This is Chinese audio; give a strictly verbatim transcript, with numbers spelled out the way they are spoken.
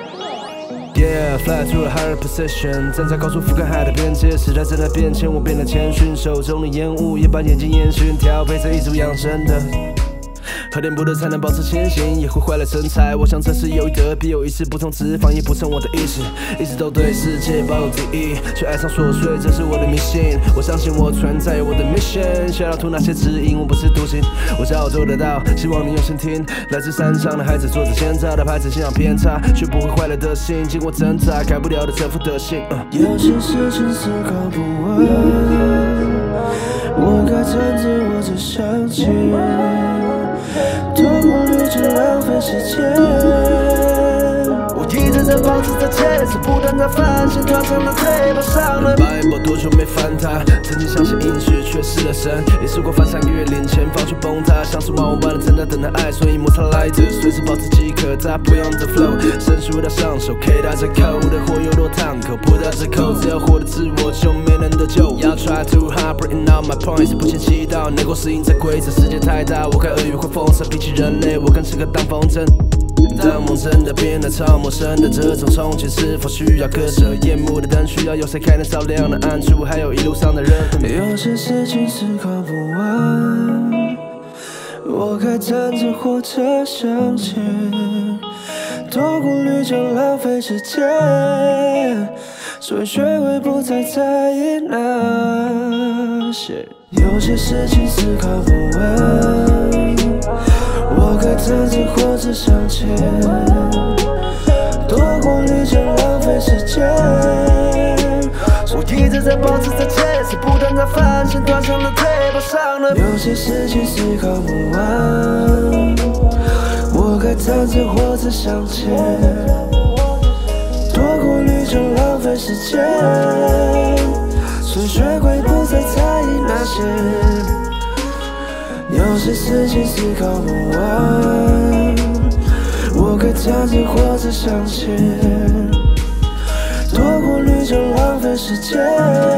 Yeah, fly to a higher position， 站在高处俯瞰海的边界，时代正在变迁，我变得谦逊，手中的烟雾也把眼睛烟熏，调配成一组养生的。 喝点不得才能保持清醒，也会坏了身材。我想这是有一得必有一失，不同脂肪也不成我的意识。一直都对世界抱有敌意，却爱上琐碎，这是我的迷信。我相信我存在有我的 mission， 想要图那些指引，我不是独行，我知道我做得到，希望你用心听。来自山上的孩子，做着奸诈的牌子，信仰偏差，却不会坏了的心，经过挣扎，改不了的这副德行。Uh、 有些事情思考不完，我该站着或者向前。 多过滤就浪费时间。 我一直在保持着坚持，不断在反省，踏上了最陡上的。八眼波多久没翻塌？曾经相信应许，却失了神。也试过翻山越岭，前方却崩塌，像是万物般的挣扎，等待爱，所以摩擦来着，随时保持饥渴，它不用的 flow， 生疏到上手，可以打折扣的货有多烫口，不打折扣，只要活得自我，就没人得救。要 try too hard, bring out my points， 不嫌弃到能够适应这规则，世界太大，我看鳄鱼会疯神，比起人类，我更适合当风筝。 当梦真的变得超陌生的这种憧憬，是否需要割舍？夜幕的灯需要有谁开能照亮的暗处？还有一路上的人。 有些事情思考不完，我该站着或者向前。多顾虑就浪费时间，所以学会不再在意那些。有些事情思考不完。 我该站着或者向前，多顾虑就浪费时间。 我一直在保持着坚持，不断在反省，踏上了最陡上的。 有些事情思考不完，我该站着或者向前，多顾虑就浪费时间。所以学会不再在意那些。 有些事情思考不完，我该站着或者向前，多顾虑就浪费时间。